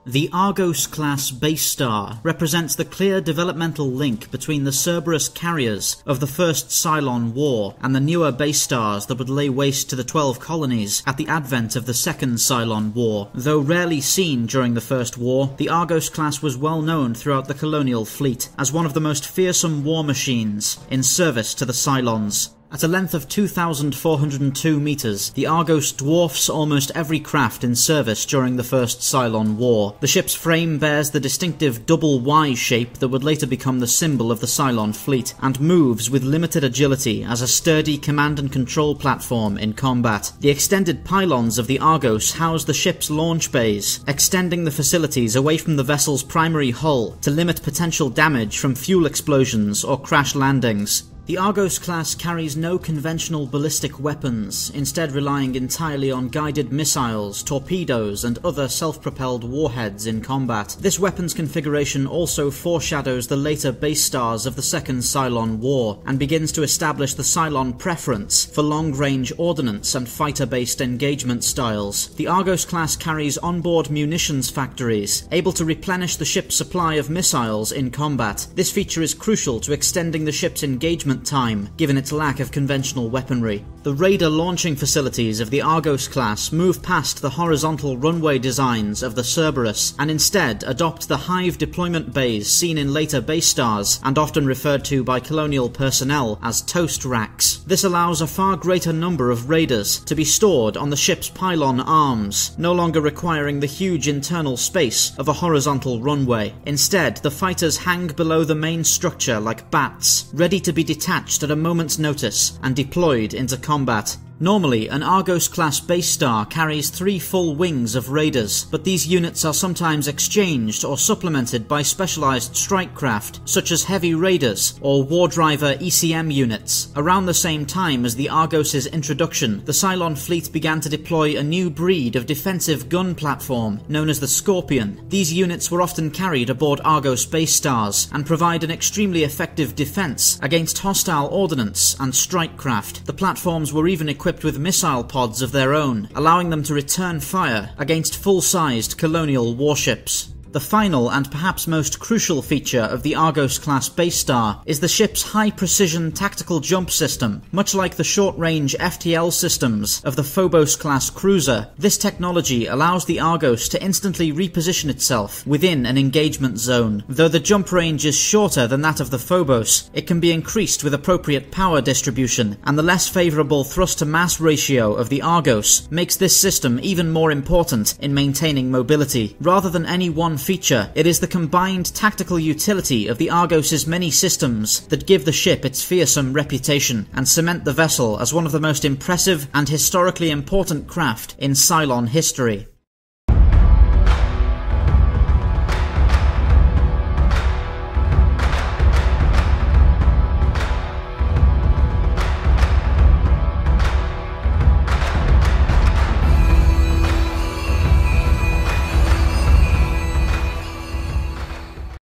The Argos Class Basestar represents the clear developmental link between the Cerberus carriers of the First Cylon War and the newer Basestars that would lay waste to the 12 colonies at the advent of the Second Cylon War. Though rarely seen during the First War, the Argos class was well known throughout the colonial fleet as one of the most fearsome war machines in service to the Cylons. At a length of 2,402 meters, the Argos dwarfs almost every craft in service during the First Cylon War. The ship's frame bears the distinctive double Y shape that would later become the symbol of the Cylon fleet, and moves with limited agility as a sturdy command and control platform in combat. The extended pylons of the Argos house the ship's launch bays, extending the facilities away from the vessel's primary hull to limit potential damage from fuel explosions or crash landings. The Argos class carries no conventional ballistic weapons, instead relying entirely on guided missiles, torpedoes, and other self-propelled warheads in combat. This weapons configuration also foreshadows the later Basestars of the Second Cylon War, and begins to establish the Cylon preference for long-range ordnance and fighter-based engagement styles. The Argos class carries onboard munitions factories, able to replenish the ship's supply of missiles in combat. This feature is crucial to extending the ship's engagement time, given its lack of conventional weaponry. The Raider launching facilities of the Argos class move past the horizontal runway designs of the Cerberus, and instead adopt the hive deployment bays seen in later Basestars, and often referred to by colonial personnel as toast racks. This allows a far greater number of Raiders to be stored on the ship's pylon arms, no longer requiring the huge internal space of a horizontal runway. Instead, the fighters hang below the main structure like bats, ready to be detached at a moment's notice and deployed into combat. Normally, an Argos-class Basestar carries 3 full wings of Raiders, but these units are sometimes exchanged or supplemented by specialized strike craft, such as Heavy Raiders or Wardriver ECM units. Around the same time as the Argos' introduction, the Cylon fleet began to deploy a new breed of defensive gun platform, known as the Scorpion. These units were often carried aboard Argos Basestars, and provide an extremely effective defense against hostile ordnance and strike craft. The platforms were even equipped with missile pods of their own, allowing them to return fire against full-sized colonial warships. The final and perhaps most crucial feature of the Argos-class Basestar is the ship's high-precision tactical jump system. Much like the short-range FTL systems of the Phobos-class cruiser, this technology allows the Argos to instantly reposition itself within an engagement zone. Though the jump range is shorter than that of the Phobos, it can be increased with appropriate power distribution, and the less favourable thrust-to-mass ratio of the Argos makes this system even more important in maintaining mobility. Rather than any one feature, it is the combined tactical utility of the Argos' many systems that give the ship its fearsome reputation, and cement the vessel as one of the most impressive and historically important craft in Cylon history.